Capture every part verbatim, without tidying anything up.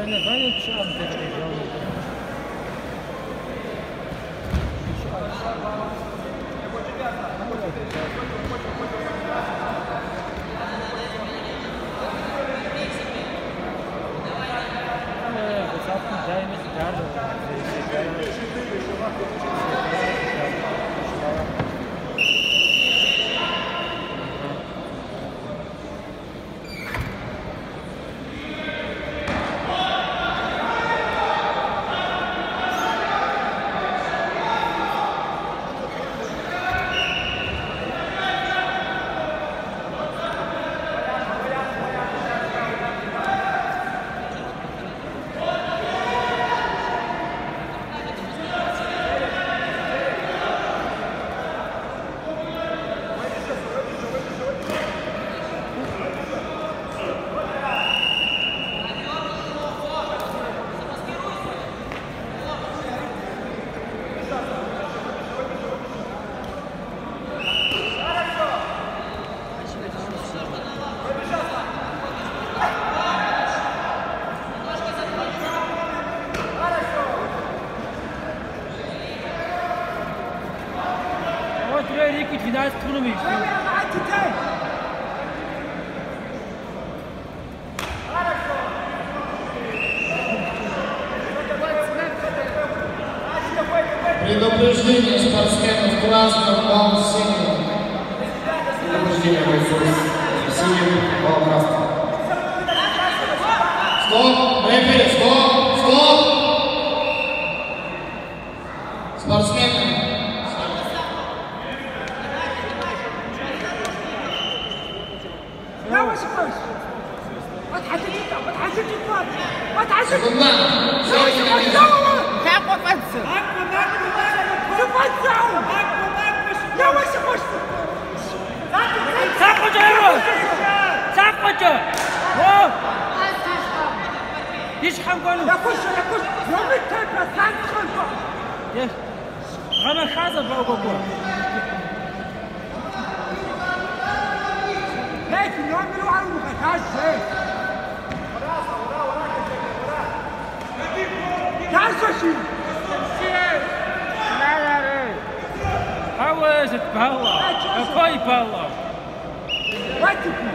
Предупреждение спортсменов красного, балл синего. Предупреждение бойцов синего, балл красного. Стоп! Рефери, стоп! Стоп! Спортсмены. Секунда! ليش حنقولوا؟ لا كوش لا كوش يوم التابع ثاني خلفه. يس. أنا خازن بقول. لكن يوم اللي وعلى المخاش شيء. تعال شيء. لا لا لا. حاول تتبهلا. أكوي بهلا. واتكم.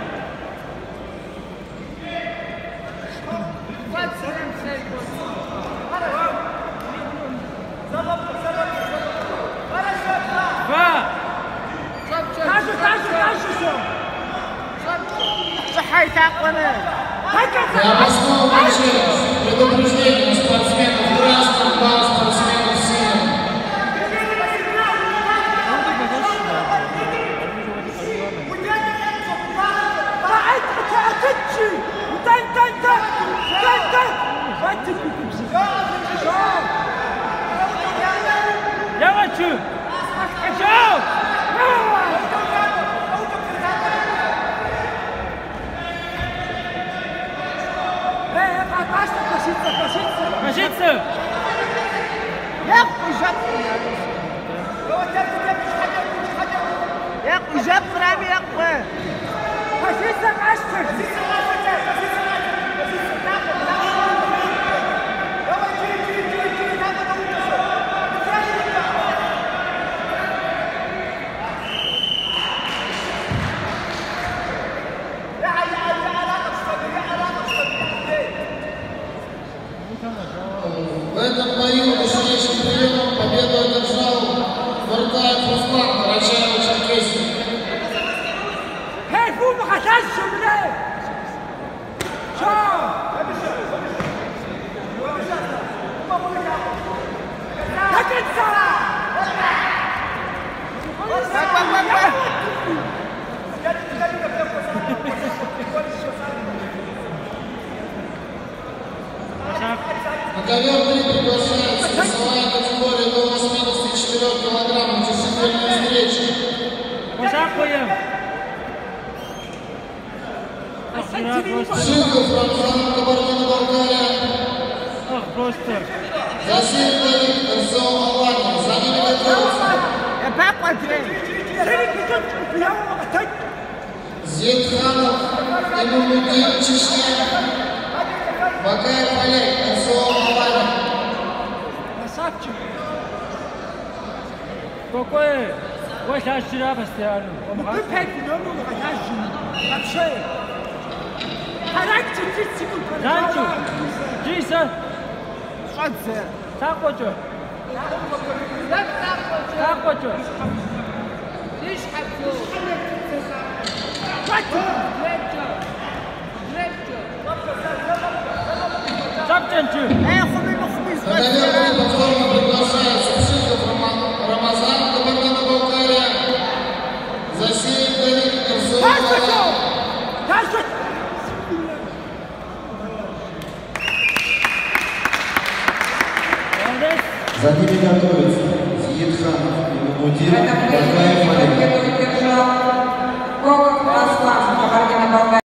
Я обосновал еще раз. Предупреждение спортсменов красным, балл спортсменов синим. Я хочу! Хочу! Кашица! ياخذ جاب ياخذ جاب رامي ياخذ كاشيتسا معشر В этом бою мощнейшим приемом победу одержал Вартаев Руслан, Карачаево-Черкесия. هاي فوق ما خشش منين شوف لا تنسى На ковер три приглашается весовая категория до восьмидесяти четырёх килограммов. Чувствительные встречи. Жуков Рамзан, Кабардино-Балкария. Засиль Давид, РСО Албания. За ними готовится Зетханов, Имамудин, Чечня. Бакаев Олег, РСО Аланя. Красавчик. Какой? Ой, сейчас вчера постоянно. Выпять номер один. Вообще. Характер тридцать секунд. Раньше. Джейсон. Шансы. Так хочу. Так хочу. Запченчу. На ковер повторно приглашается Пшиков Рамазан, Кабардино-Балкария. Засеян Давид, РСО Аланя. За ними готовится Зиедханов, Мудир, Бакаев Олег.